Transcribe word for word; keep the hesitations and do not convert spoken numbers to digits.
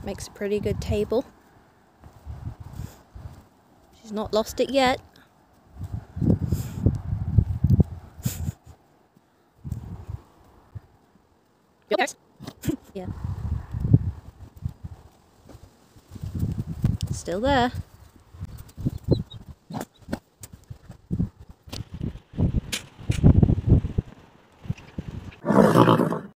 Makes a pretty good table. She's not lost it yet. Yeah. Still there.